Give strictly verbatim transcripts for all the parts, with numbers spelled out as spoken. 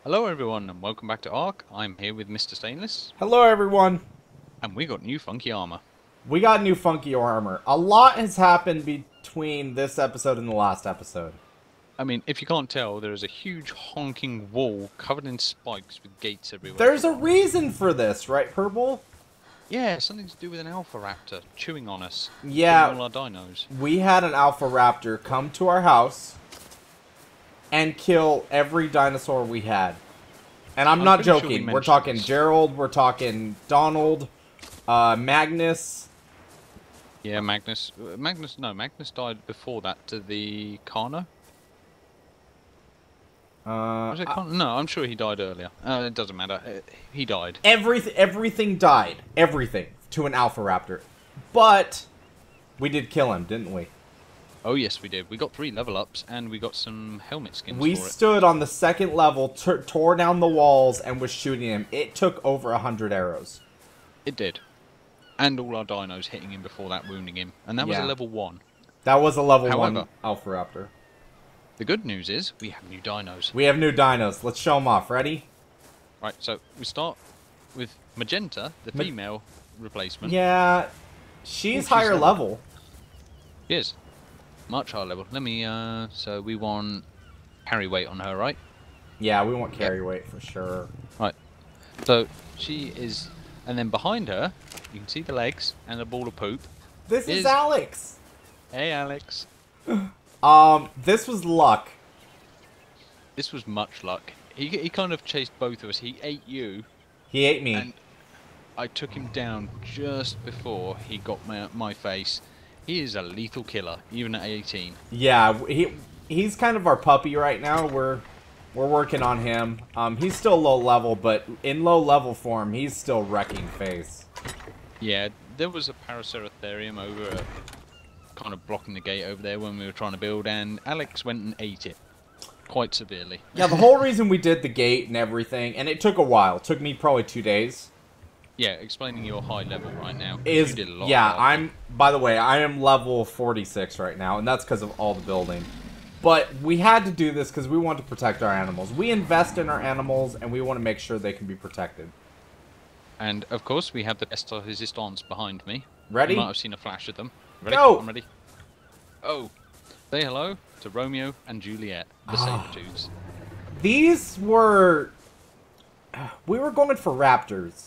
Hello everyone and welcome back to ARK. I'm here with Mister Stainless. Hello, everyone. And we got new funky armor. We got new funky armor. A lot has happened between this episode and the last episode. I mean, if you can't tell, there is a huge honking wall covered in spikes with gates everywhere. There's a reason for this, right, Purple? Yeah, something to do with an alpha raptor chewing on us. Yeah. All our dinos. We had an alpha raptor come to our house and kill every dinosaur we had. And I'm, I'm not joking. Sure we we're talking this. Gerald, we're talking Donald, uh, Magnus. Yeah, Magnus. Magnus, no, Magnus died before that to the Carno. Uh, Was it Carno? No, I'm sure he died earlier. Uh, it doesn't matter. Uh, he died. Everything, everything died. Everything to an alpha raptor. But we did kill him, didn't we? Oh yes, we did. We got three level ups, and we got some helmet skins We for it. stood on the second level, tore down the walls, and was shooting him. It took over a hundred arrows. It did. And all our dinos hitting him before that, wounding him. And that was Yeah. a level one. That was a level However, one Alpha Raptor. The good news is, we have new dinos. We have new dinos. Let's show them off. Ready? Right, so we start with Magenta, the Ma female replacement. Yeah, she's oh, higher she's level. She is. Much higher level. Let me, uh, so we want carry weight on her, right? Yeah, we want carry yep. weight for sure. Right. So, she is, and then behind her, you can see the legs and a ball of poop. This is, is Alex. Hey, Alex. um, this was luck. This was much luck. He, he kind of chased both of us. He ate you. He ate me. And I took him down just before he got my, my face. He is a lethal killer, even at eighteen. Yeah, he he's kind of our puppy right now. We're we're working on him. Um, he's still low level, but in low level form, he's still wrecking face. Yeah, there was a Paraceratherium over, uh, kind of blocking the gate over there when we were trying to build, and Alex went and ate it quite severely. Yeah, the whole reason we did the gate and everything, and it took a while. It took me probably two days. Yeah, explaining your high level right now. Is you did a lot yeah, of I'm. By the way, I am level forty-six right now, and that's because of all the building. But we had to do this because we want to protect our animals. We invest in our animals, and we want to make sure they can be protected. And of course, we have the best resistance behind me. Ready? You might have seen a flash of them. Ready? Go! I'm ready. Oh, say hello to Romeo and Juliet, the Sabertooths. These were. We were going for raptors.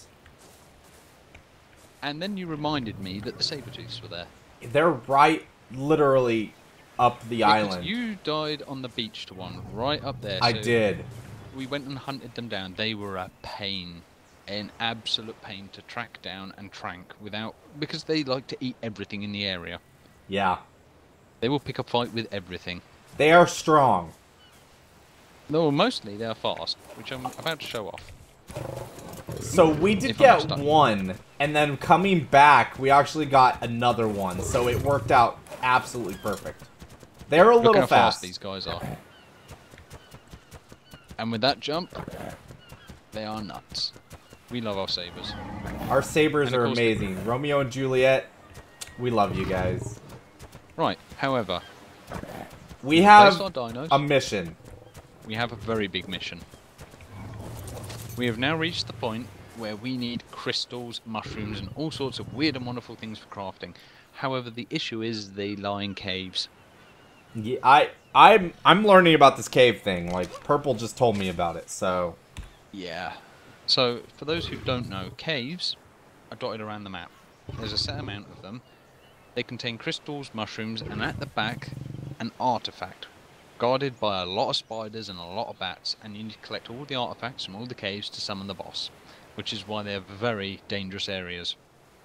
And then you reminded me that the Sabertooths were there. They're right, literally, up the Because island. you died on the beach to one, right up there. I so did. We went and hunted them down. They were a pain. An absolute pain to track down and trank without... Because they like to eat everything in the area. Yeah. They will pick a fight with everything. They are strong. No, mostly they are fast, which I'm about to show off. So we did get one, and then coming back, we actually got another one. So it worked out absolutely perfect. They're a Look little how fast. fast these guys are. And with that jump, they are nuts. We love our sabers. Our sabers are course, amazing. Romeo and Juliet, we love you guys. Right, however, We have our dinos. a mission. We have a very big mission. We have now reached the point where we need crystals, mushrooms, and all sorts of weird and wonderful things for crafting. However, the issue is they lie in caves. Yeah, I, I'm, I'm learning about this cave thing. Like, Purple just told me about it, so... Yeah. So, for those who don't know, caves are dotted around the map. There's a set amount of them. They contain crystals, mushrooms, and at the back, an artifact. Guarded by a lot of spiders and a lot of bats, and you need to collect all the artifacts from all the caves to summon the boss, which is why they're very dangerous areas.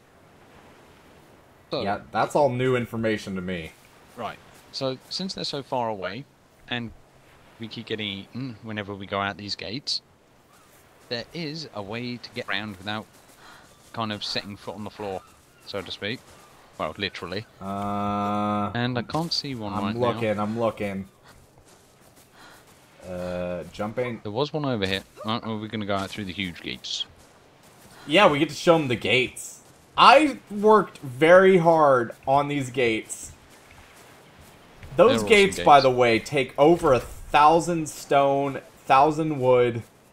So, yeah, that's all new information to me. right, so since they're so far away, and we keep getting eaten whenever we go out these gates, there is a way to get around without kind of setting foot on the floor, so to speak. Well, literally. Uh, and I can't see one I'm right looking, now. I'm looking. Uh, jumping. There was one over here. Right, well, we're going to go out through the huge gates. Yeah, we get to show them the gates. I worked very hard on these gates. Those They're gates, awesome by gates. the way, take over a thousand stone, thousand wood,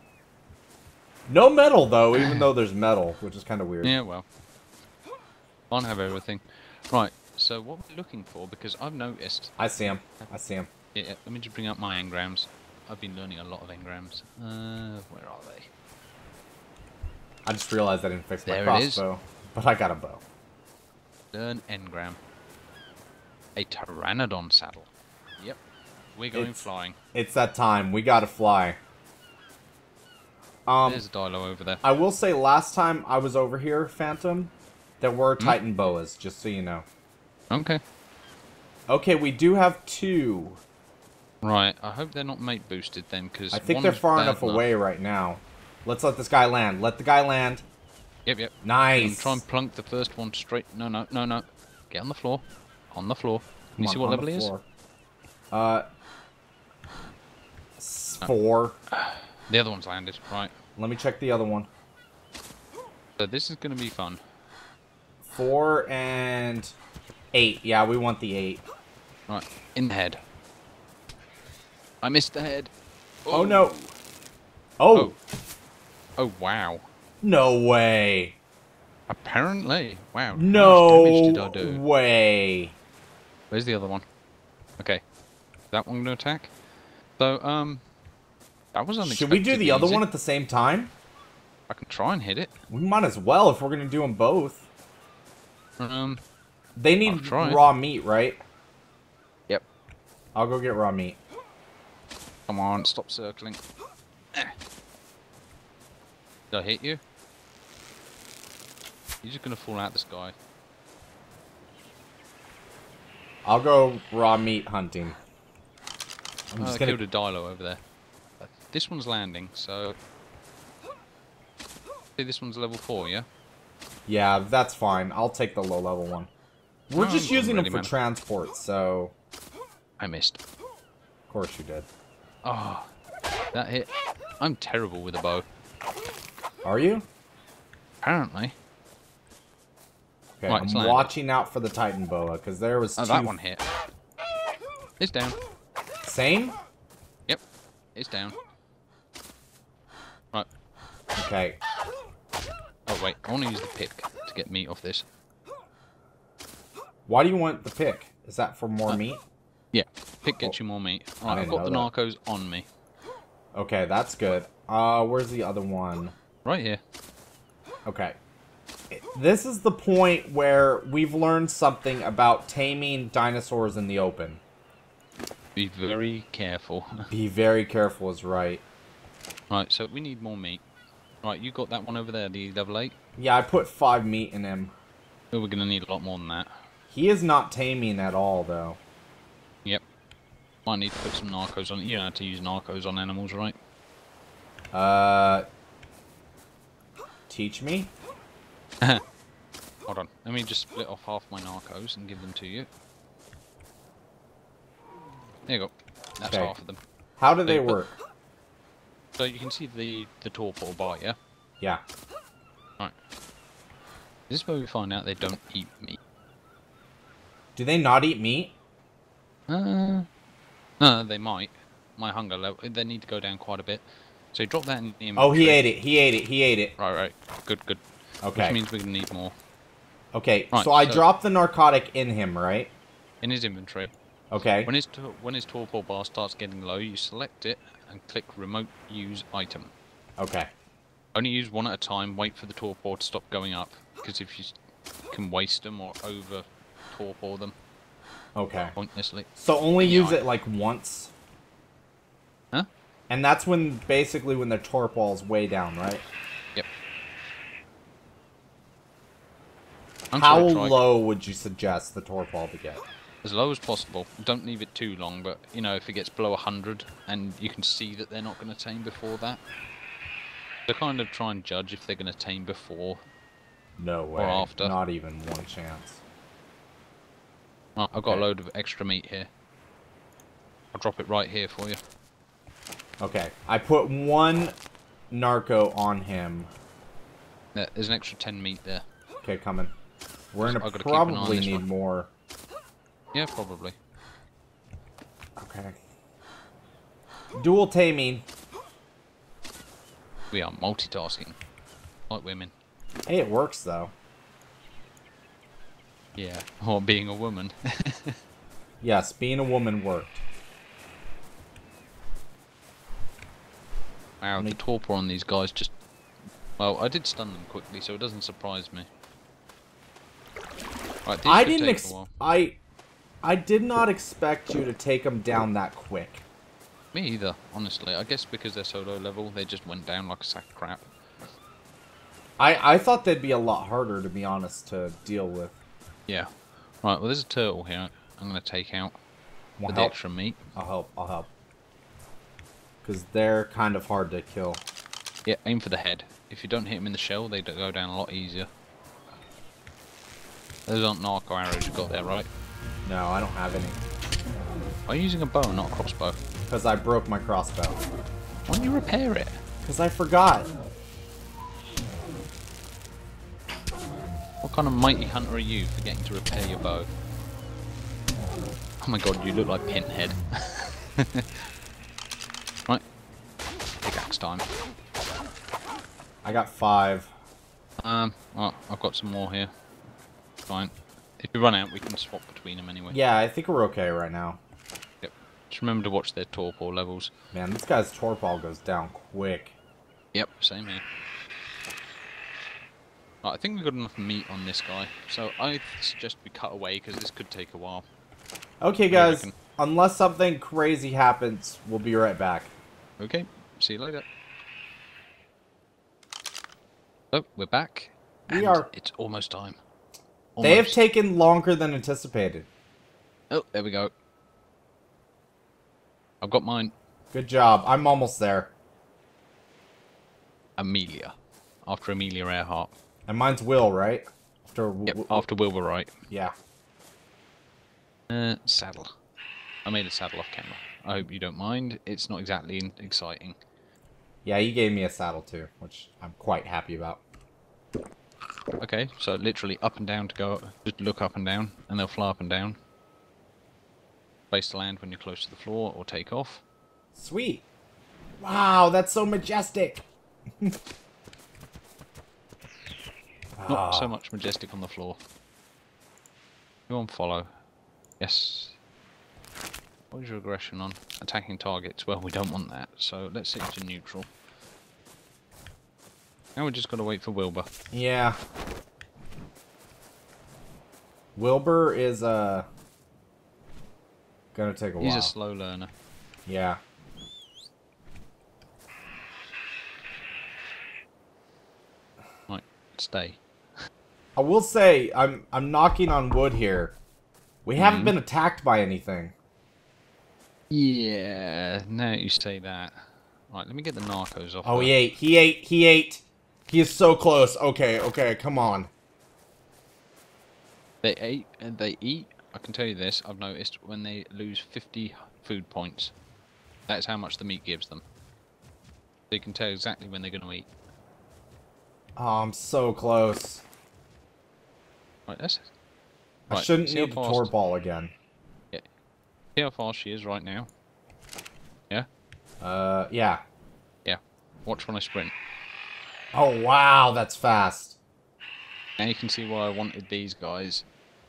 No metal, though, even though there's metal, which is kind of weird. Yeah, well. Can't have everything. Right, so what we're looking for, because I've noticed... I see him. I see him. Yeah, let me just bring up my engrams. I've been learning a lot of engrams. Uh, where are they? I just realized I didn't fix my There crossbow, but I got a bow. Learn engram. A pteranodon saddle. Yep. We're going It's- flying. It's that time. We gotta fly. Um, There's a dilo over there. I will say, last time I was over here, Phantom, there were Hmm? Titan boas, just so you know. Okay. Okay, we do have two. Right, I hope they're not mate boosted then, because I think they're far enough away right now. Let's let this guy land. Let the guy land. Yep, yep. Nice. And try and plunk the first one straight. No, no, no, no. Get on the floor. On the floor. Can you Come see on, what on level the he is? floor. Uh, s- four. The other one's landed. Right. Let me check the other one. So this is going to be fun. Four and eight. Yeah, we want the eight. Right. In the head. I missed the head. Oh, no. Oh. Oh. Oh, wow. No way. Apparently. Wow. How much No damage did I do? way. Where's the other one? Okay. Is that one going to attack? So, um... that was unexpected. Should we do the other easy. one at the same time? I can try and hit it. We might as well if we're going to do them both. Um... They I'll need try. raw meat, right? Yep. I'll go get raw meat. Come on, stop circling. Eh. Did I hit you? You're just gonna fall out the sky. I'll go raw meat hunting. I'm Oh, just I gonna... killed a dilo over there. Uh, This one's landing, so... See, this one's level four, yeah? Yeah, that's fine. I'll take the low level one. We're No, just I'm using them ready, for man. transport, so... I missed. Of course you did. Oh, that hit. I'm terrible with a bow. Are you? Apparently. Okay, Right, I'm it's landed. watching out for the Titan boa, because there was Oh, two... that one hit. It's down. Same? Yep, it's down. Right. Okay. Oh, wait. I want to use the pick to get meat off this. Why do you want the pick? Is that for more Uh, meat? Yeah, pick gets you more meat. I Right, I've didn't got the know narcos on me. Okay, that's good. Uh, where's the other one? Right here. Okay. This is the point where we've learned something about taming dinosaurs in the open. Be very careful. Be very careful is right. Right, so we need more meat. Right, you got that one over there, the level eight. Yeah, I put five meat in him. Oh, we're going to need a lot more than that. He is not taming at all, though. Yep. Might need to put some narcos on it. You know how to use narcos on animals, right? Uh... Teach me? Hold on. Let me just split off half my narcos and give them to you. There you go. That's Okay. half of them. How do So they you put- work? So you can see the, the torpor bar, yeah? Yeah. Right. This is where we find out they don't eat meat. Do they not eat meat? Uh, no, they might. My hunger level, they need to go down quite a bit. So you drop that in the inventory. Oh, he ate it. He ate it. He ate it. Right, right. Good, good. Okay. Which means we're going to need more. Okay, Right, so I so- dropped the narcotic in him, right? In his inventory. Okay. When his, to when his torpor bar starts getting low, you select it and click remote use item. Okay. Only use one at a time, wait for the torpor to stop going up. Because if you s- can waste them or over torpor them Okay. pointlessly. So only Yeah, use I- it like once? Huh? And that's when, basically, when the torpor's way down, right? Yep. I'm How sure try low would you suggest the torpor to get? as low as possible. Don't leave it too long, but you know, if it gets below one hundred and you can see that they're not going to tame before that, so kind of try and judge if they're going to tame before. No way. after. Not even one chance. Oh, I've got Okay. a load of extra meat here. I'll drop it right here for you. Okay. I put one narco on him. There, there's an extra ten meat there. Okay, coming. We're So gonna I've gotta keep an eye on probably this need one. more. Yeah, probably. Okay. Dual taming. We are multitasking. Like women. Hey, it works, though. Yeah, or being a woman. Yes, being a woman worked. Wow, the torpor on these guys just... Well, I did stun them quickly, so it doesn't surprise me. Right, these I could didn't take ex- a while. I... I did not expect you to take them down that quick. Me either, honestly. I guess because they're so low level, they just went down like a sack of crap. I, I thought they'd be a lot harder, to be honest, to deal with. Yeah. Right, well there's a turtle here I'm going to take out Want with the help? extra meat. I'll help, I'll help. Because they're kind of hard to kill. Yeah, aim for the head. If you don't hit them in the shell, they go down a lot easier. Those aren't narco arrows you got there, right? No, I don't have any. Are you using a bow, not a crossbow? Because I broke my crossbow. Why don't you repair it? Because I forgot. What kind of mighty hunter are you forgetting to repair your bow? Oh my god, you look like Pinhead. Right. Pickaxe time. I got five. Um, well, I've got some more here. Fine. If we run out, we can swap between them anyway. Yeah, I think we're okay right now. Yep. Just remember to watch their torpor levels. Man, this guy's torpor goes down quick. Yep, same here. Right, I think we've got enough meat on this guy, so I suggest we cut away because this could take a while. Okay, guys, unless something crazy happens, we'll be right back. Okay, see you later. Oh, we're back. We and are. It's almost time. They have Almost. taken longer than anticipated. Oh, there we go. I've got mine. Good job. I'm almost there. Amelia. After Amelia Earhart. And mine's Will, right? After Yep, after Wilbur Wright. Yeah. Uh, saddle. I made a saddle off camera. I hope you don't mind. It's not exactly exciting. Yeah, you gave me a saddle too, which I'm quite happy about. Okay, so literally up and down to go, just look up and down, and they'll fly up and down. Place to land when you're close to the floor, or take off. Sweet. Wow, that's so majestic. Not Ah. so much majestic on the floor. Go on, follow. Yes. What is your aggression on? Attacking targets. Well, we don't want that, so let's set it to neutral. Now we just got to wait for Wilbur. Yeah. Wilbur is, uh... gonna take a He's while. a slow learner. Yeah. Right, stay. I will say, I'm I'm knocking on wood here. We haven't Mhm. been attacked by anything. Yeah, now you say that. Right, let me get the narcos off. Oh, her. he ate. He ate. He ate. He is so close. Okay, okay, come on. They ate and they eat. I can tell you this, I've noticed, when they lose fifty food points. That's how much the meat gives them. So you can tell exactly when they're going to eat. Oh, I'm so close. Right, that's... I Right, shouldn't see how need the fast- tor ball again. See how fast she is right now? Yeah? Uh, yeah. Yeah. Watch when I sprint. Oh, wow, that's fast. Now you can see why I wanted these guys.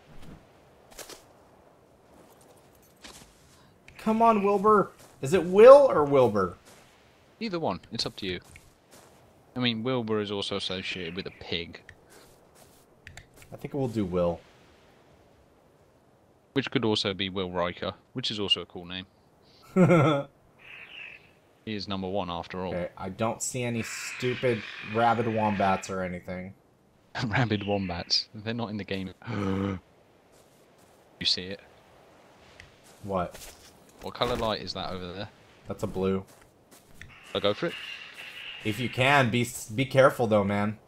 Come on, Wilbur. Is it Will or Wilbur? Either one, it's up to you. I mean, Wilbur is also associated with a pig. I think we'll do Will. Which could also be Will Riker, which is also a cool name. Okay, He is number one after all. I don't see any stupid rabid wombats or anything. Rabid wombats. They're not in the game. You see it? What? What colour light is that over there? That's a blue. I'll go for it. If you can, be be careful though, man.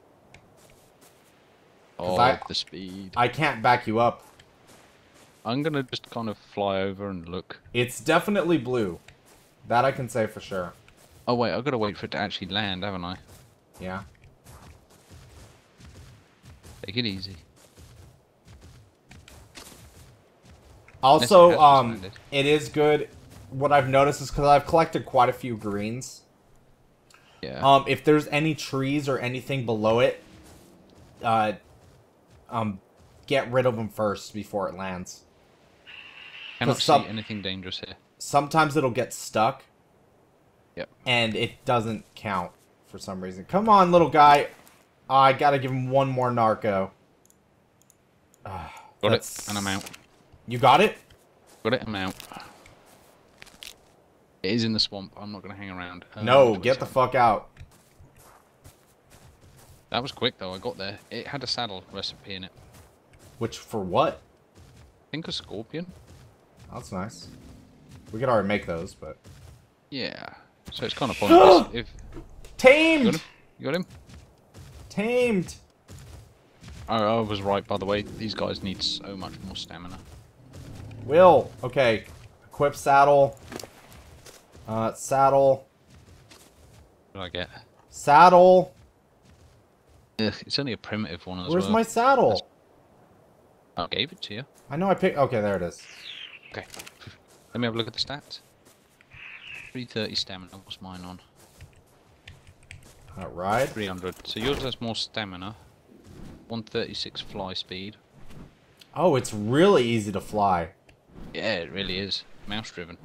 Oh, I- the speed. I can't back you up. I'm gonna just kind of fly over and look. It's definitely blue. That I can say for sure. Oh wait, I've got to wait for it to actually land, haven't I? Yeah. Take it easy. Also, Unless it has just um, landed. it is good. What I've noticed is because I've collected quite a few greens. Yeah. Um, if there's any trees or anything below it, uh, um, get rid of them first before it lands. Cannot see some, anything dangerous here. Sometimes it'll get stuck. Yep. And it doesn't count for some reason. Come on, little guy. Oh, I gotta give him one more narco. Uh, got it, and I'm out. You got it? Got it, I'm out. It is in the swamp. I'm not going to hang around. Uh, no, get the fuck out. That was quick, though. I got there. It had a saddle recipe in it. Which, for what? I think a scorpion. That's nice. We could already make those, but... Yeah. So it's kind of pointless. if Tamed! You got him? You got him? Tamed! I, I was right, by the way. These guys need so much more stamina. Will. Okay. Equip saddle. Uh, saddle. What did I get? Saddle. Ugh, it's only a primitive one as Where's well. my saddle? That's... I gave it to you. I know I picked... Okay, there it is. Okay. Let me have a look at the stats. three thirty stamina. What's mine on? Alright. three hundred. So yours has more stamina. one thirty-six fly speed. Oh, it's really easy to fly. Yeah, it really is. Mouse driven.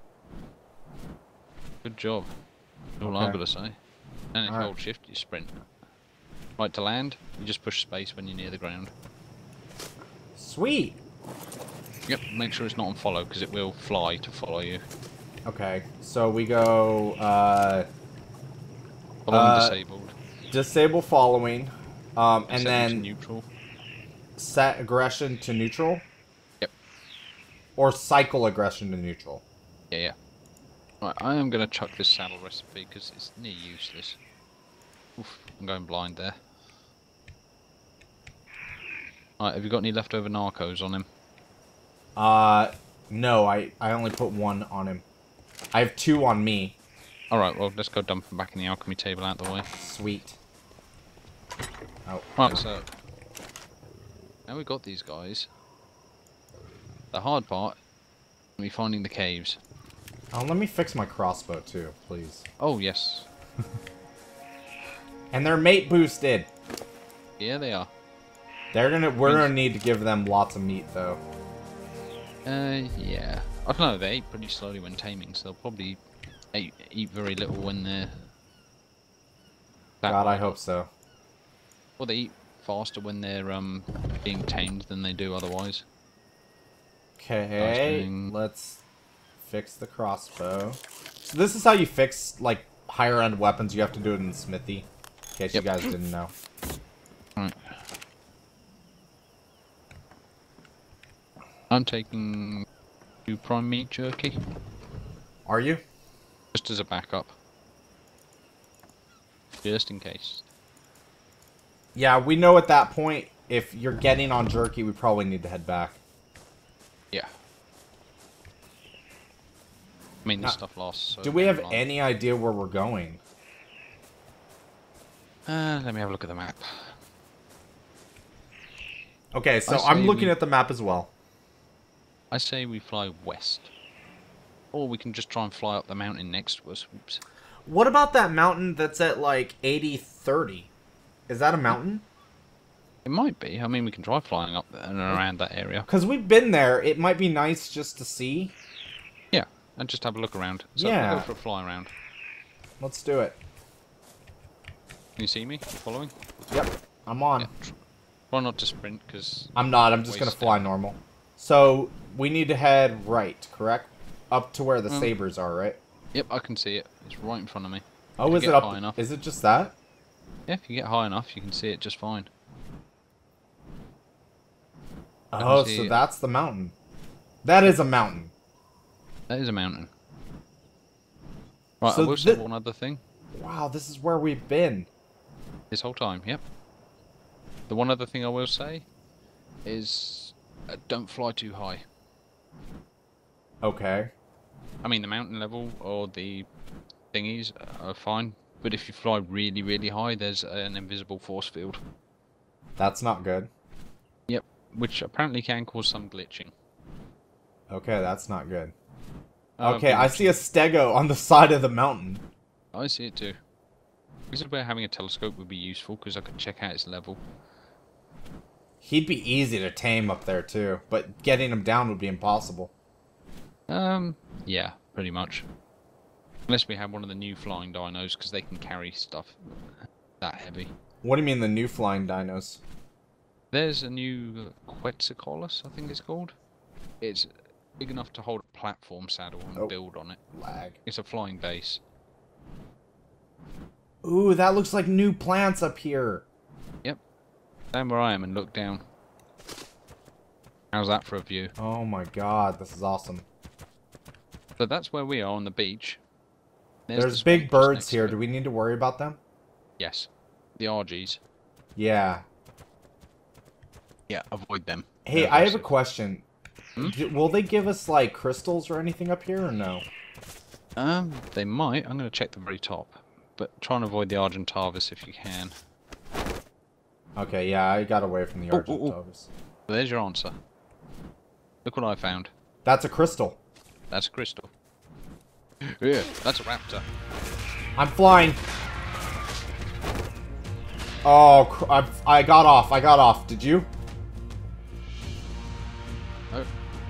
Good job. That's all Okay. I've got to say. And if you Alright. hold shift, you sprint. Right to land, you just push space when you're near the ground. Sweet. Yep, make sure it's not on follow, because it will fly to follow you. Okay, so we go, uh... Following Uh, disabled. disable following, um, and Set them to then neutral. set aggression to neutral? Yep. Or cycle aggression to neutral? Yeah, yeah. Right, I am going to chuck this saddle recipe, because it's near useless. Oof, I'm going blind there. Alright, have you got any leftover narcos on him? Uh, no, I, I only put one on him. I have two on me. Alright, well, let's go dump them back in the alchemy table out the way. Sweet. Oh. Right, so... now we've got these guys. The hard part will be finding the caves. Oh, let me fix my crossbow, too, please. Oh, yes. And they're mate boosted. Yeah, they are. They're gonna, we're gonna need to give them lots of meat, though. Uh, yeah. I don't know, they eat pretty slowly when taming, so they'll probably eat, eat very little when they're... God, I hope so. Or they eat faster when they're um being tamed than they do otherwise. Okay, Nice. let's fix the crossbow. So this is how you fix, like, higher-end weapons. You have to do it in the smithy, in case Yep. you guys didn't know. Right. I'm taking two prime meat jerky, Are you? just as a backup. Just in case. Yeah, we know at that point, if you're getting on jerky, we probably need to head back. Yeah. I mean, this Now, stuff lasts so Do we have long. any idea where we're going? Uh, let me have a look at the map. Okay, so I I'm say looking we- at the map as well. I say we fly west. Or we can just try and fly up the mountain next to us. Oops. What about that mountain that's at, like, eighty thirty? Is that a mountain? It might be. I mean, we can try flying up there and around that area. Because we've been there. It might be nice just to see. Yeah, and just have a look around. So Yeah. we'll go for a fly around. Let's do it. Can you see me? You following? Yep, I'm on. Yeah. tr- Try not to sprint, because... I'm not. I'm just going to Waste fly it. normal. So, we need to head right, correct? Up to where the Mm. sabers are, right? Yep, I can see it. It's right in front of me. Oh, you is get it up? high enough. Is it just that? Yeah, if you get high enough, you can see it just fine. Oh, see so it. that's the mountain. That is a mountain. That is a mountain. Right, So I will say thi- one other thing. Wow, this is where we've been. This whole time, yep. The one other thing I will say is uh, don't fly too high. Okay. I mean, the mountain level or the thingies are fine, but if you fly really, really high, there's an invisible force field. That's not good. Yep, which apparently can cause some glitching. Okay, that's not good. Uh, Okay, but I see a stego on the side of the mountain. I see it too. This is where having a telescope would be useful, because I could check out its level. He'd be easy to tame up there, too. But getting him down would be impossible. Um, yeah, pretty much. Unless we have one of the new flying dinos, because they can carry stuff that heavy. What do you mean, the new flying dinos? There's a new Quetzalcoatlus, I think it's called. It's big enough to hold a platform saddle and oh, build on it. Lag. It's a flying base. Ooh, that looks like new plants up here. Yep. Stand where I am and look down. How's that for a view? Oh my god, this is awesome. So that's where we are on the beach. There's, There's the big birds here. Do Do we need to worry about them? Yes. The R Gs. Yeah. Yeah, avoid them. Hey, They're I have aggressive. a question. Hmm? D will they give us, like, crystals or anything up here, or no? Um, they might. I'm going to check the very top. But try and avoid the Argentavis if you can. Okay, yeah, I got away from the Oh, Argentavis. oh, oh. There's your answer. Look what I found. That's a crystal. That's a crystal. Yeah, that's a raptor. I'm flying. Oh, cr I, I got off. I got off. Did you? Oh.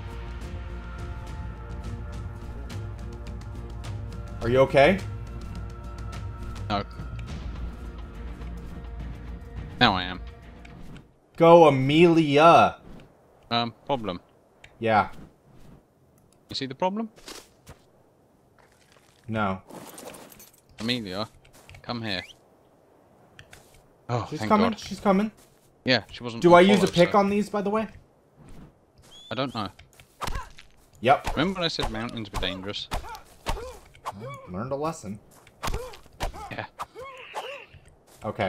Are you okay? No. Now I am. Go, Amelia. Um, problem. Yeah. You see the problem? No. Amelia, come here. Oh, She's thank coming. God. She's coming. Yeah, she wasn't. Do on I use a follow, pick so- on these, by the way? I don't know. Yep. Remember when I said mountains were dangerous? Learned a lesson. Yeah. Okay.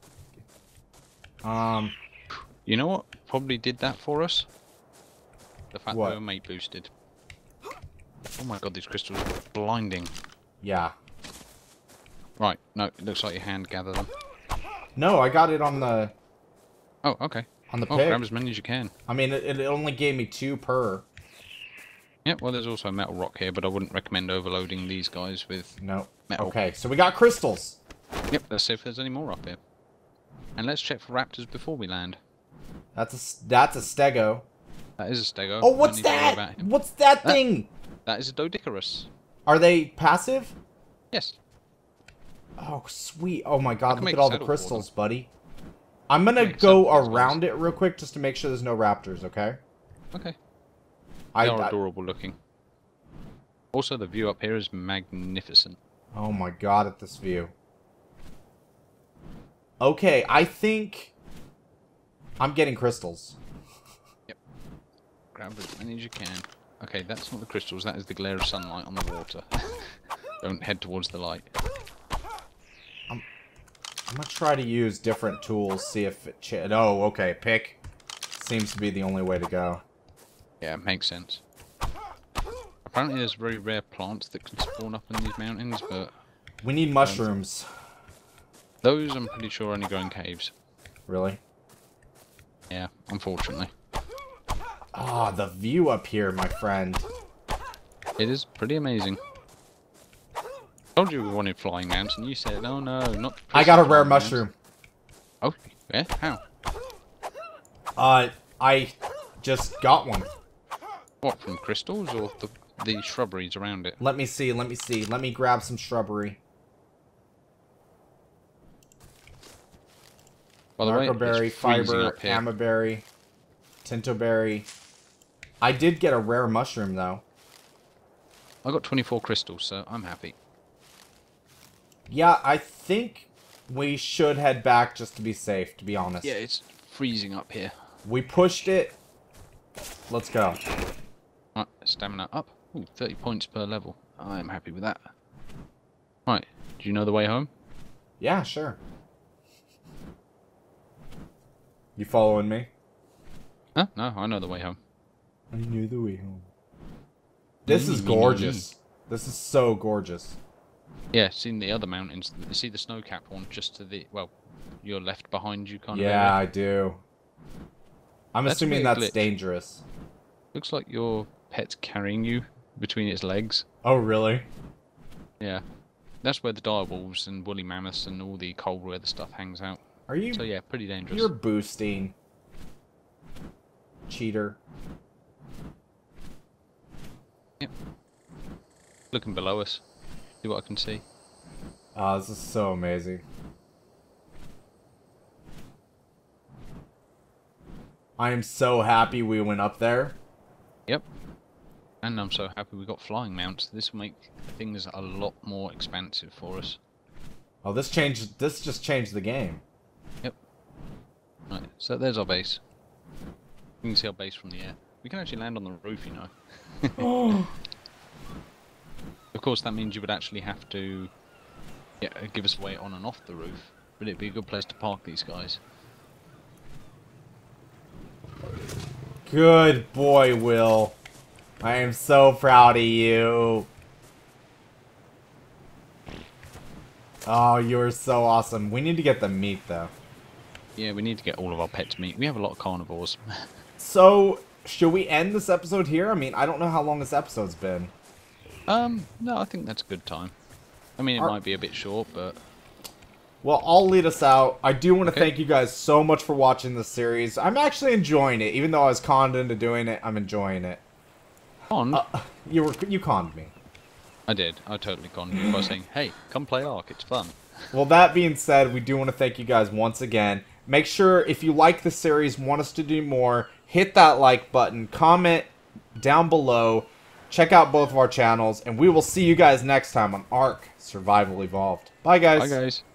Um. You know what probably did that for us? The fact What? that we were mate boosted. Oh my God, these crystals are blinding. Yeah. Right, no, it looks like your hand gathered them. No, I got it on the Oh, okay. on the Oh, pick. grab as many as you can. I mean, it, it only gave me two per. Yeah, well, there's also a metal rock here, but I wouldn't recommend overloading these guys with No. metal. Okay, so we got crystals. Yep, let's see if there's any more up here. And let's check for raptors before we land. That's a s- that's a stego. That is a stego. Oh, No what's need to worry that? about him. What's that That- thing? That is a Doedicurus. Are they passive? Yes. Oh, sweet. Oh my god, can look make at a all the saddle for crystals, buddy. I'm gonna Make go saddle for these around it real quick just to make sure there's no raptors, okay? Okay. I, They are I- adorable looking. Also, the view up here is magnificent. Oh my god, at this view. Okay, I think I'm getting crystals. Grab as many as you can. Okay, that's not the crystals, that is the glare of sunlight on the water. Don't head towards the light. I'm gonna try to use different tools, see if it ch- oh, okay, pick. Seems to be the only way to go. Yeah, makes sense. Apparently there's very rare plants that can spawn up in these mountains, but We need mushrooms. those I'm pretty sure only grow in caves. Really? Yeah, unfortunately. Ah, the view up here, my friend. It is pretty amazing. Told you we wanted flying mounts, and you said, "Oh no, not." I got a rare flying mounts." mushroom. Oh, yeah? How? Uh, I just got one. What, from crystals or the the shrubberies around it? Let me see, let me see. Let me grab some shrubbery. By the way, Marcoberry, it's freezing fiber, up here. amaberry, tintoberry. I did get a rare mushroom, though. I got twenty-four crystals, so I'm happy. Yeah, I think we should head back just to be safe, to be honest. Yeah, it's freezing up here. We pushed it. Let's go. Right, stamina up. Ooh, thirty points per level. I am happy with that. Right, do you know the way home? Yeah, sure. You following me? Huh? No, I know the way home. I know the way home. This is Mm, gorgeous. This is so gorgeous. Yeah, seen the other mountains. You see the snow-capped one just to the, well, you're left behind you kind of Yeah, area. I do. I'm That's a assuming bit that's glitch. dangerous. Looks like your pet's carrying you between its legs. Oh, really? Yeah. That's where the direwolves and woolly mammoths and all the cold weather stuff hangs out. Are you? So yeah, pretty dangerous. You're boosting. Cheater. Yep. Looking below us. See what I can see. Oh, this is so amazing. I am so happy we went up there. Yep. And I'm so happy we got flying mounts. This will make things a lot more expansive for us. Oh, this changed. This just changed the game. Yep. Right, so there's our base. You can see our base from the air. We can actually land on the roof, you know. Oh. Of course, that means you would actually have to yeah, give us a way on and off the roof. But it'd be a good place to park these guys. Good boy, Will. I am so proud of you. Oh, you're so awesome. We need to get the meat, though. Yeah, we need to get all of our pets meat. We have a lot of carnivores. So, should we end this episode here? I mean, I don't know how long this episode's been. Um, no, I think that's a good time. I mean, it Our... might be a bit short, but... Well, I'll lead us out. I do want to okay. thank you guys so much for watching this series. I'm actually enjoying it. Even though I was conned into doing it, I'm enjoying it. Conned? Uh, you were you conned me. I did. I totally conned you by saying, hey, come play ARK, it's fun. Well, that being said, we do want to thank you guys once again. Make sure, if you like the series, want us to do more, hit that like button, comment down below, check out both of our channels, and we will see you guys next time on ARK Survival Evolved. Bye, guys. Bye, guys.